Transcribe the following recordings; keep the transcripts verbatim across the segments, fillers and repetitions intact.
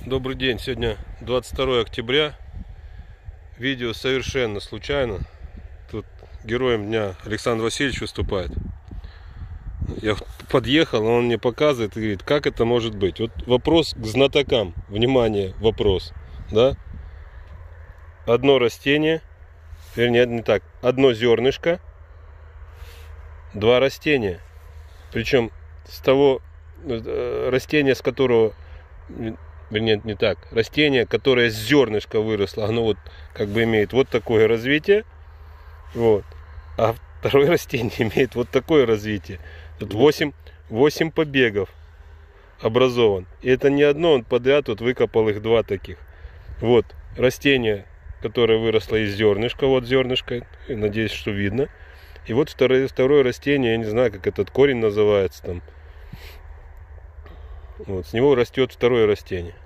Добрый день, сегодня двадцать второе октября. Видео совершенно случайно. Тут героем дня Александр Васильевич выступает. Я подъехал, он мне показывает и говорит, как это может быть. Вот вопрос к знатокам. Внимание, вопрос. Да? Одно растение, вернее, не так, одно зернышко, два растения. Причем с того растения, с которого... Вернее, не так. Растение, которое с зернышка выросло, оно вот как бы имеет вот такое развитие. Вот. А второе растение имеет вот такое развитие. Тут восемь, восемь побегов образован. И это не одно, он подряд вот выкопал их два таких. Вот растение, которое выросло из зернышка. Вот зернышко. Надеюсь, что видно. И вот второе, второе растение, я не знаю, как этот корень называется там. Вот, с него растет второе растение.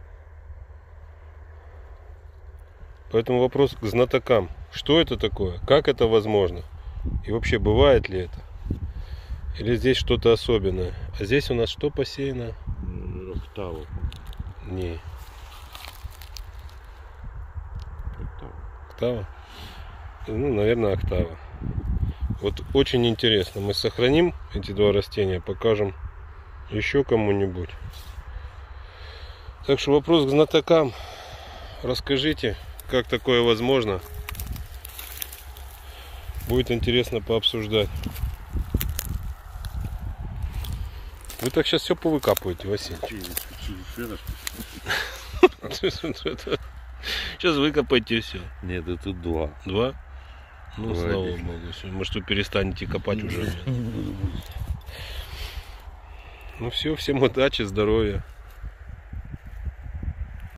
Поэтому вопрос к знатокам. Что это такое? Как это возможно? И вообще, бывает ли это? Или здесь что-то особенное? А здесь у нас что посеяно? Октава. Не. Октава. Октава? Ну, наверное, октава. Вот очень интересно. Мы сохраним эти два растения, покажем еще кому-нибудь. Так что вопрос к знатокам. Расскажите, как такое возможно. Будет интересно пообсуждать. Вы так сейчас все повыкапываете, Василий. Сейчас выкопайте все. Нет, это два. Два? Ну, Два слава лишних. богу. Всё. Может, вы перестанете копать уже. Ну все, всем удачи, здоровья.